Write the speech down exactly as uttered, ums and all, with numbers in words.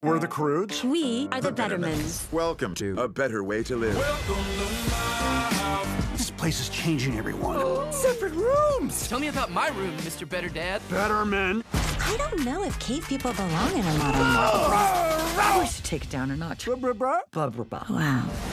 We're the Croods. We are the, the Bettermans. Welcome to A Better Way to Live. This place is changing everyone. Oh, separate rooms. Tell me about my room, Mister Better Dad. Betterman. I don't know if cave people belong in a modern world. We should take it down a notch. Blah, blah, blah. Blah, blah, blah. Wow.